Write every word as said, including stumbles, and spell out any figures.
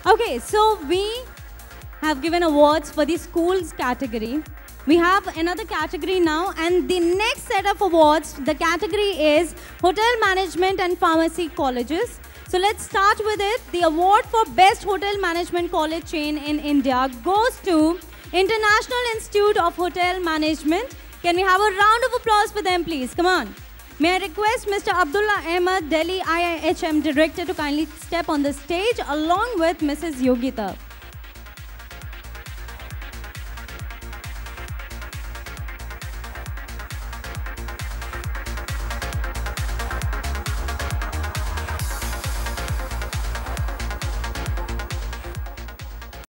Okay, so we have given awards for the schools category. We have another category now, and the next set of awards, the category is Hotel Management and Pharmacy Colleges. So let's start with it. The award for Best Hotel Management College Chain in India goes to International Institute of Hotel Management. Can we have a round of applause for them, please? Come on. May I request Mister Abdullah, Ahemd, Delhi I I H M Director, to kindly step on the stage along with Missus Yogita.